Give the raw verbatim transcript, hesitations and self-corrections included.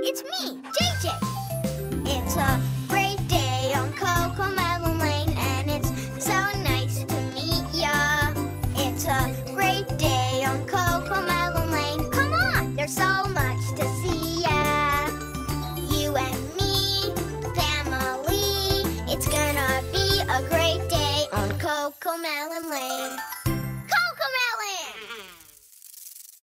it's me, J J. It's a great day on CoComelon Lane, and it's so nice to meet ya. It's a great day on CoComelon Lane. Come on, there's so much to see ya. You and me, family. It's gonna be a great day on CoComelon Lane.